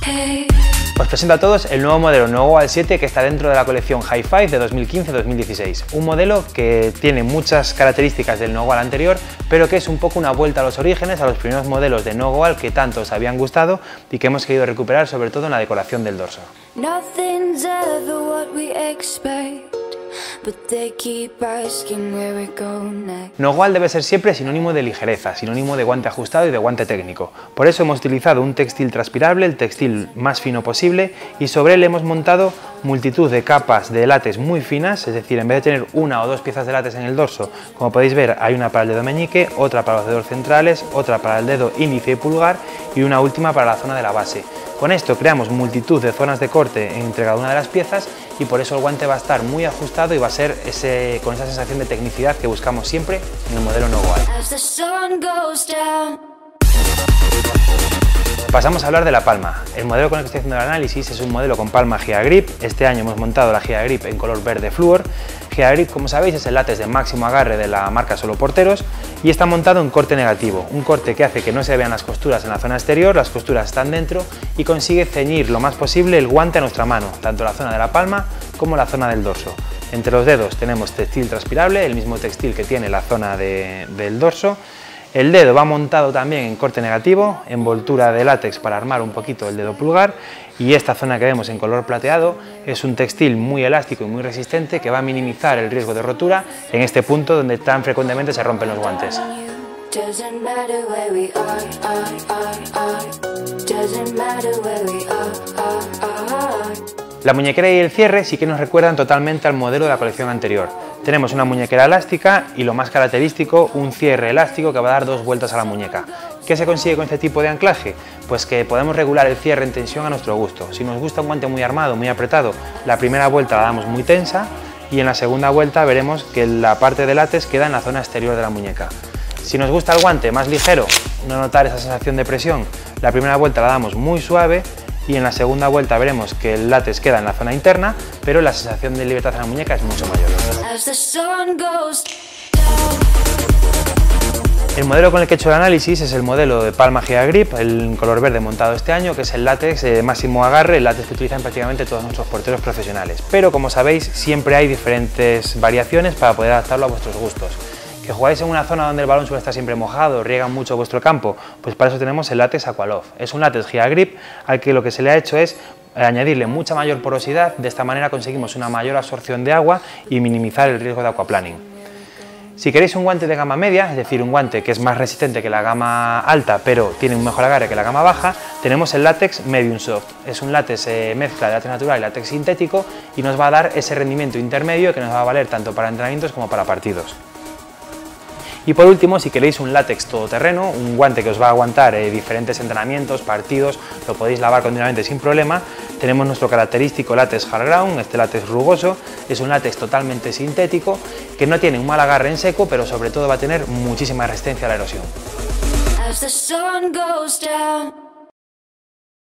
Os presento a todos el nuevo modelo Nogual 7 que está dentro de la colección Hi-Fi de 2015-2016. Un modelo que tiene muchas características del Nogual anterior, pero que es un poco una vuelta a los orígenes, a los primeros modelos de Nogual que tanto os habían gustado y que hemos querido recuperar, sobre todo en la decoración del dorso. Nogual debe ser siempre sinónimo de ligereza, sinónimo de guante ajustado y de guante técnico. Por eso hemos utilizado un textil transpirable, el textil más fino posible, y sobre él hemos montado multitud de capas de látex muy finas, es decir, en vez de tener una o dos piezas de látex en el dorso, como podéis ver, hay una para el dedo meñique, otra para los dedos centrales, otra para el dedo índice y pulgar y una última para la zona de la base. Con esto creamos multitud de zonas de corte entre cada una de las piezas y por eso el guante va a estar muy ajustado y va a ser con esa sensación de tecnicidad que buscamos siempre en el modelo Nogual. Pasamos a hablar de la palma. El modelo con el que estoy haciendo el análisis es un modelo con palma Geagrip. Este año hemos montado la Geagrip en color verde flúor. Geagrip, como sabéis, es el látex de máximo agarre de la marca Solo Porteros y está montado en corte negativo, un corte que hace que no se vean las costuras en la zona exterior, las costuras están dentro y consigue ceñir lo más posible el guante a nuestra mano, tanto la zona de la palma como la zona del dorso. Entre los dedos tenemos textil transpirable, el mismo textil que tiene la zona del dorso. El dedo va montado también en corte negativo, envoltura de látex para armar un poquito el dedo pulgar, y esta zona que vemos en color plateado es un textil muy elástico y muy resistente que va a minimizar el riesgo de rotura en este punto donde tan frecuentemente se rompen los guantes. La muñequera y el cierre sí que nos recuerdan totalmente al modelo de la colección anterior. Tenemos una muñequera elástica y, lo más característico, un cierre elástico que va a dar dos vueltas a la muñeca. ¿Qué se consigue con este tipo de anclaje? Pues que podemos regular el cierre en tensión a nuestro gusto. Si nos gusta un guante muy armado, muy apretado, la primera vuelta la damos muy tensa y en la segunda vuelta veremos que la parte de látex queda en la zona exterior de la muñeca. Si nos gusta el guante más ligero, no notar esa sensación de presión, la primera vuelta la damos muy suave y en la segunda vuelta veremos que el látex queda en la zona interna, pero la sensación de libertad en la muñeca es mucho mayor. El modelo con el que he hecho el análisis es el modelo de Palma Geagrip, el color verde montado este año, que es el látex de máximo agarre, el látex que utilizan prácticamente todos nuestros porteros profesionales. Pero como sabéis, siempre hay diferentes variaciones para poder adaptarlo a vuestros gustos. ¿Que jugáis en una zona donde el balón suele estar siempre mojado, riega mucho vuestro campo? Pues para eso tenemos el látex Aqualoft. Es un látex Geagrip al que lo que se le ha hecho es añadirle mucha mayor porosidad, de esta manera conseguimos una mayor absorción de agua y minimizar el riesgo de aquaplaning. Si queréis un guante de gama media, es decir, un guante que es más resistente que la gama alta, pero tiene un mejor agarre que la gama baja, tenemos el látex Medium Soft. Es un látex mezcla de látex natural y látex sintético y nos va a dar ese rendimiento intermedio que nos va a valer tanto para entrenamientos como para partidos. Y por último, si queréis un látex todoterreno, un guante que os va a aguantar diferentes entrenamientos, partidos, lo podéis lavar continuamente sin problema, tenemos nuestro característico látex Hard Ground, este látex rugoso, es un látex totalmente sintético que no tiene un mal agarre en seco, pero sobre todo va a tener muchísima resistencia a la erosión.